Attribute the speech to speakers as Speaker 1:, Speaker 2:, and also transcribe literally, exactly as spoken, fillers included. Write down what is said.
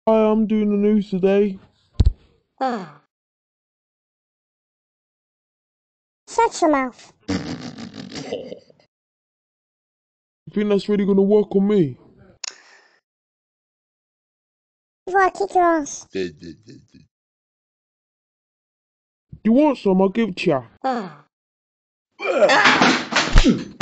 Speaker 1: Hi, I'm doing the news today.
Speaker 2: Ah. Shut your mouth.
Speaker 1: You think that's really gonna work on me?
Speaker 2: Before I kick your ass.
Speaker 1: You want some? I'll give it ya.
Speaker 2: Ah.